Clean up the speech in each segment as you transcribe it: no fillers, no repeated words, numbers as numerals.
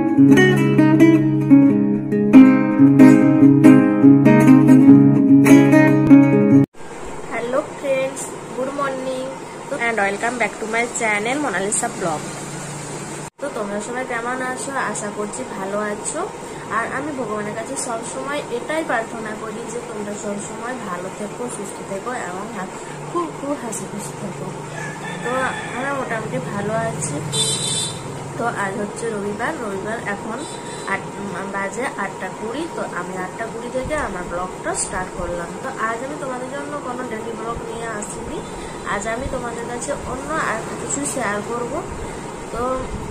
Hello friends, good morning and welcome back to my channel Monalisa blog. तो তোমরা সবাই কেমন আছো? আশা করছি ভালো আছো। আর আমি ভগবানের কাছে সব সময় এটাই প্রার্থনা করি যে তোমরা সব সময় ভালো থেকো, সুস্থ থেকো এবং খুব খুব হাসি খুশি থেকো। তো আমরা মোটামুটি ভালো আছি। তো আজ হচ্ছে রবিবার এখন বাজে 8:20। তো আমি 8:20 থেকে আমার ব্লগটা স্টার্ট করলাম। তো আজ আমি তোমাদের জন্য কোনো ডেলি ব্লগ নিয়ে আসিনি। আজ আমি তোমাদের কাছে অন্য আর কিছু শেয়ার করব। তো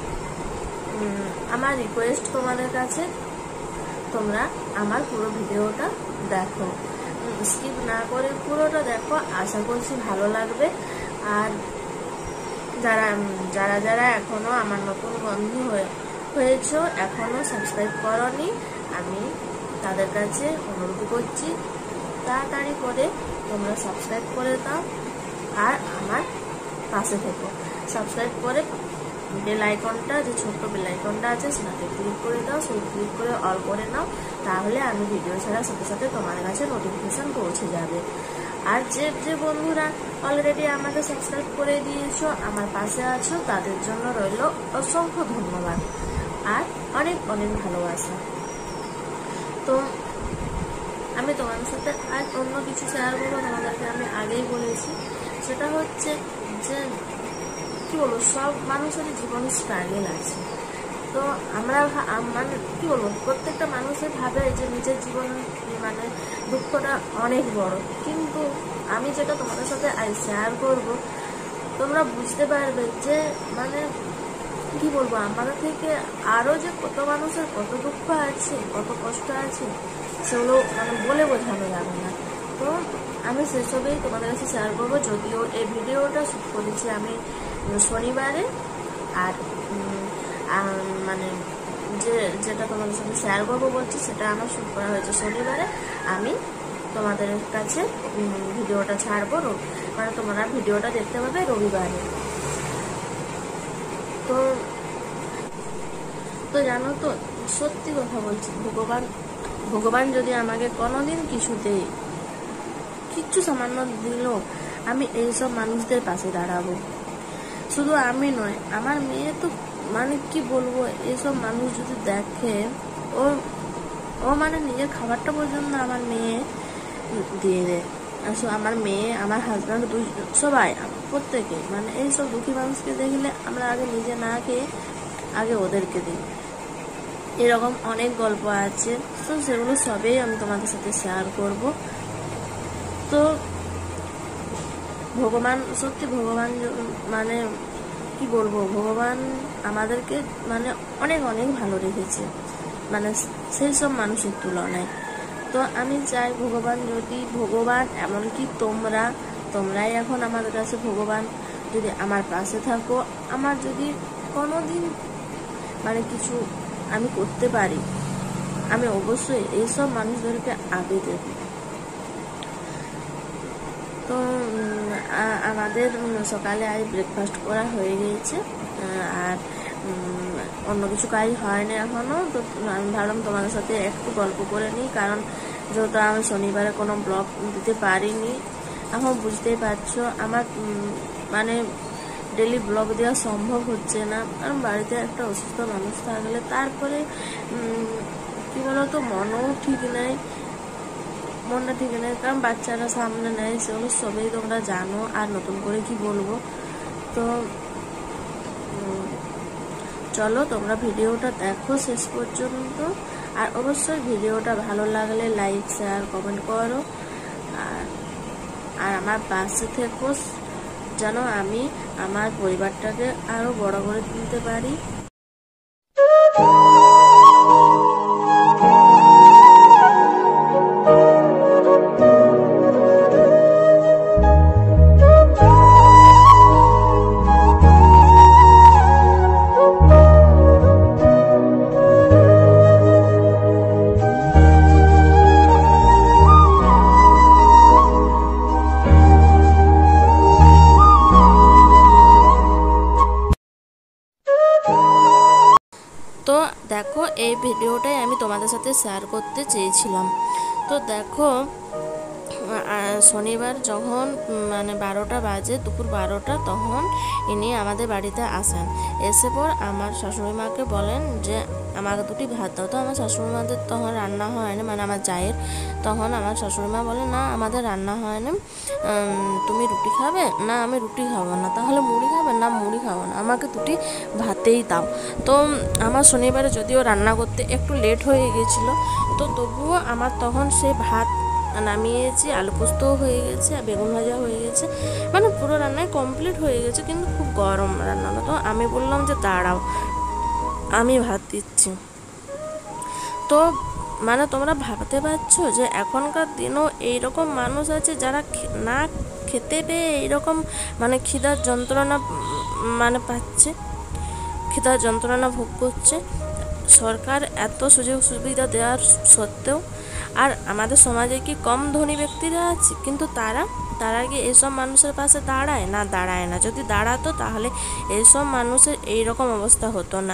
আমার রিকোয়েস্ট তোমাদের কাছে, তোমরা আমার পুরো ভিডিওটা দেখো, স্কিপ না করে পুরোটা দেখো। আশা করছি ভালো লাগবে। আর যারা যারা এখনো আমার নতুন বন্ধু হয়েছো, এখনো সাবস্ক্রাইব করনি, আমি তাদের কাছে অনুরোধ করছি তাড়াতাড়ি করে তোমরা সাবস্ক্রাইব করে দাও আর আমার পাশে থেকো। সাবস্ক্রাইব করে বেল আইকনটা, যে ছোট্ট বেল আইকনটা আছে সেটাতে ক্লিক করে দাও, সেই ক্লিক করে অল করে নাও। তাহলে আমি ভিডিও ছাড়ার সাথে সাথে তোমার কাছে নোটিফিকেশন পৌঁছে যাবে। আর যে বন্ধুরা অলরেডি আমাকে সাবস্ক্রাইব করে দিয়েছো, আমার পাশে আছো, তাদের জন্য রইল অসংখ্য ধন্যবাদ আর অনেক অনেক ভালোবাসা। তো আমি তোমাদের সাথে আজ অন্য কিছু শেয়ার করবো। তোমাদেরকে আমি আগেই বলেছি, সেটা হচ্ছে যে কি বলবো, সব মানুষেরই জীবনে স্ট্রাগল আছে। তো আমরা মানে কি বলবো, প্রত্যেকটা মানুষের ভাবে যে নিজের জীবন মানে দুঃখটা অনেক বড়। কিন্তু আমি যেটা তোমাদের সাথে আজ শেয়ার করবো, তোমরা বুঝতে পারবে যে মানে কি বলবো, আমাদের থেকে আরো যে কত মানুষের কত দুঃখ আছে, কত কষ্ট আছে, সেগুলো মানে বলে বোঝানো যাবে না। তো আমি সেসবেই তোমাদের কাছে শেয়ার করবো। যদিও এই ভিডিওটা শুট করেছি আমি শনিবারে, আর মানে যেটা তোমাদের সাথে শেয়ার করবো বলছি সেটা আমার শুট করা হয়েছে শনিবারে। আমি তোমাদের কাছে ভিডিওটা ছাড়বো, মানে তোমরা ভিডিওটা দেখতে পাবে রবিবারে। তো জানো তো, সত্যি কথা বলছি, ভগবান যদি আমাকে কোনোদিন কিচ্ছু সামান্য দিল, আমি এইসব মানুষদের পাশে দাঁড়াবো। শুধু আমি নয়, আমার মেয়ে তো মানে কি বলবো, এইসব মানুষ যদি দেখে, ও মানে নিজের খাবারটা পর্যন্ত আমার মেয়ে দিয়ে দেয়। আমার মেয়ে, আমার হাজব্যান্ড, সবাই প্রত্যেকে মানে এইসব দুঃখী মানুষকে দেখলে আমরা আগে নিজে না খেয়ে আগে ওদেরকে দিই। এরকম অনেক গল্প আছে। তো সেগুলো সবই আমি তোমাদের সাথে শেয়ার করব। তো সত্যি ভগবান মানে কি বলবো, ভগবান আমাদেরকে মানে অনেক অনেক ভালো রেখেছে, মানে সেই সব মানুষের তুলনায়। তো আমি চাই ভগবান এমনকি তোমরাই এখন আমাদের কাছে ভগবান, যদি আমার পাশে থাকো, আমার যদি কোনোদিন মানে কিছু আমি করতে পারি, আমি অবশ্যই এইসব মানুষদেরকে আগে দেব। তো আমাদের সকালে আজ ব্রেকফাস্ট করা হয়ে গিয়েছে, আর অন্য কিছু কাজ হয়নি এখনো। তো আমি ভাবলাম তোমাদের সাথে একটু গল্প করে নিই, কারণ যেহেতু আমি শনিবারে কোনো ব্লগ দিতে পারিনি। এখন বুঝতেই পারছো আমার মানে ডেলি ব্লগ দেওয়া সম্ভব হচ্ছে না, কারণ বাড়িতে একটা অসুস্থ মানুষ থাকলে তারপরে কি বলতো, মনটা ঠিক নেই, কারণ বাচ্চারা সামনে নেয়, সেগুলো সবই তোমরা জানো, আর নতুন করে কি বলবো। তো চলো তোমরা ভিডিওটা দেখো শেষ পর্যন্ত, আর অবশ্যই ভিডিওটা ভালো লাগলে লাইক, শেয়ার, কমেন্ট করো, আর আমার পাশে থেকো, যেন আমি আমার পরিবারটাকে আরো বড় করে তুলতে পারি। দেখো এই ভিডিওটাই আমি তোমাদের সাথে শেয়ার করতে চেয়েছিলাম। তো দেখো শনিবার যখন মানে 12টা বাজে, দুপুর 12টা, তখন ইনি আমাদের বাড়িতে আসেন। এসে পর আমার শাশুড়ি মাকে বলেন যে আমাকে দুটি ভাত দাও। তো আমার শাশুড়ি মাদের তখন রান্না হয়নি, মানে আমার জায়ের। তখন আমার শাশুড়ি মা বলে না আমাদের রান্না হয়নি, তুমি রুটি খাবে? না আমি রুটি খাবো না। তাহলে মুড়ি খাবে? না মুড়ি খাবো না, আমাকে দুটি ভাতেই দাও। তো আমার শনিবারে যদিও রান্না করতে একটু লেট হয়ে গেছিলো, তো তবুও আমার তখন সেই ভাত নামিয়েছি, আলু পোস্তও হয়ে গেছে, বেগুন ভাজা হয়ে গেছে, মানে পুরো রান্নায় কমপ্লিট হয়ে গেছে, কিন্তু খুব গরম রান্নাটা। তো আমি বললাম যে দাঁড়াও আমি ভাত দিচ্ছি। তো মানে তোমরা ভাবতে পারছো যে এখনকার দিনেও এইরকম মানুষ আছে যারা না খেতে পেয়ে এইরকম মানে খিদার যন্ত্রণা মানে পাচ্ছে, খিদার যন্ত্রণা ভোগ করছে। সরকার এত সুযোগ সুবিধা দেওয়ার সত্ত্বেও, আর আমাদের সমাজে কি কম ধনী ব্যক্তিরা আছে, কিন্তু তারা কি এইসব মানুষের পাশে দাঁড়ায়? না, দাঁড়ায় না। যদি দাঁড়াতো তাহলে এইসব মানুষের এইরকম অবস্থা হতো না।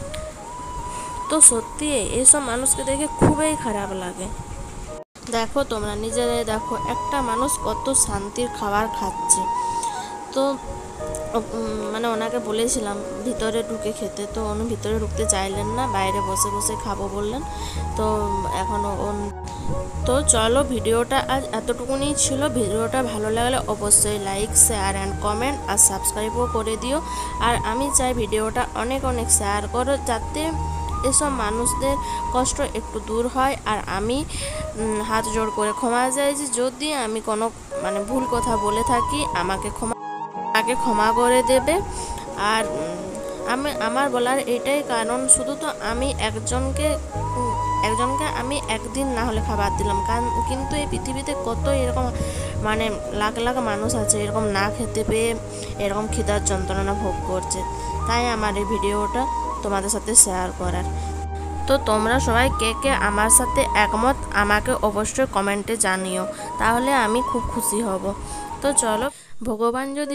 তো সত্যি এইসব মানুষকে দেখে খুবই খারাপ লাগে। দেখো তোমরা নিজেরাই দেখো, একটা মানুষ কত শান্তির খাবার খাচ্ছে। তো মানে ওনাকে বলেছিলাম ভিতরে ঢুকে খেতে, তো উনি ভিতরে ঢুকতে চাইলেন না, বাইরে বসে বসে খাবো বললেন। তো এখনও তো চলো, ভিডিওটা আজ এতটুকুনি ছিল। ভিডিওটা ভালো লাগলে অবশ্যই লাইক, শেয়ার অ্যান্ড কমেন্ট আর সাবস্ক্রাইবও করে দিও। আর আমি চাই ভিডিওটা অনেক অনেক শেয়ার করো, যাতে এসব মানুষদের কষ্ট একটু দূর হয়। আর আমি হাত জোড় করে ক্ষমা চাইছি যদি আমি কোনো মানে ভুল কথা বলে থাকি, আমাকে ক্ষমা করে দেবে। আর আমার বলার এটাই কারণ, শুধু তো আমি একজনকে আমি একদিন না হলে খাবার দিলাম, কিন্তু এই পৃথিবীতে কত এরকম মানে লাখ লাখ মানুষ আছে এরকম না খেতে পেয়ে এরকম খিদার যন্ত্রণা ভোগ করছে। তাই আমার এই ভিডিওটা তোমাদের সাথে শেয়ার করার। তো তোমরা সবাই কে কে আমার সাথে একমত আমাকে অবশ্যই কমেন্টে জানিও, তাহলে আমি খুব খুশি হব। তো চলো, ভগবান যদি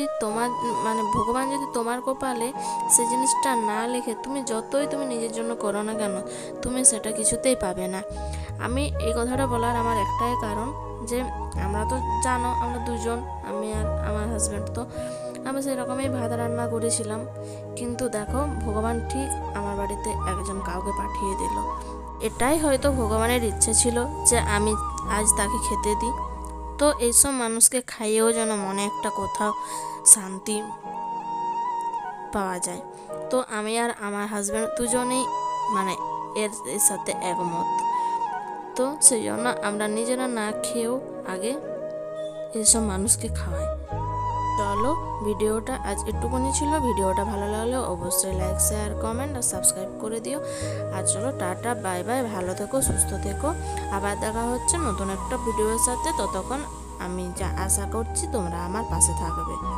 তোমার কপালে সেই জিনিসটা না লিখে, তুমি যতই তুমি নিজের জন্য করো না কেন, তুমি সেটা কিছুতেই পাবে না। আমি এই কথাটা বলার আমার একটাই কারণ, যে আমরা তো জানো আমরা দুজন, আমি আর আমার হাজব্যান্ড, তো আমি সেরকমই ভাত রান্না করেছিলাম, কিন্তু দেখো ভগবান ঠিক আমার বাড়িতে একজন কাউকে পাঠিয়ে দিল। এটাই হয়তো ভগবানের ইচ্ছে ছিল যে আমি আজ তাকে খেতে দিই। তো এইসব মানুষকে খাইয়েও যেন মনে একটা কোথাও শান্তি পাওয়া যায়। তো আমি আর আমার হাজব্যান্ড দুজনেই মানে এর সাথে একমত। তো সেই জন্য আমরা নিজেরা না খেয়েও আগে এইসব মানুষকে খাওয়াই। চলো, ভিডিওটা আজ একটুকুনি ছিল। ভিডিওটা ভালো লাগলে অবশ্যই লাইক, শেয়ার, কমেন্ট আর সাবস্ক্রাইব করে দিও। আর চলো, টাটা, বাই বাই, ভালো থেকো, সুস্থ থেকো। আবার দেখা হচ্ছে নতুন একটা ভিডিওর সাথে। ততক্ষণ আমি যা আশা করছি তোমরা আমার পাশে থাকবে।